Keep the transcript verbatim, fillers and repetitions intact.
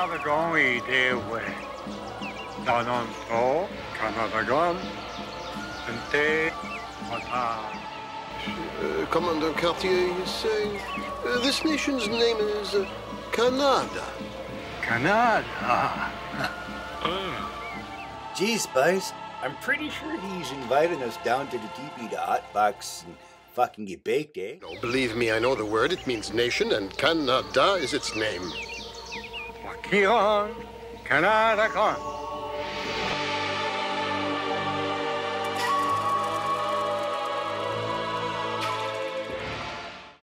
Canadagon idewe. Danonto, Canadagon, Ente, Mata. Uh, Commander Cartier is saying uh, this nation's name is uh, Canada. Canada. Gee, Spice, I'm pretty sure he's inviting us down to the teepee to hotbox and fucking get baked, eh? No, believe me, I know the word. It means nation, and Canada is its name. Wakion, Canadagon.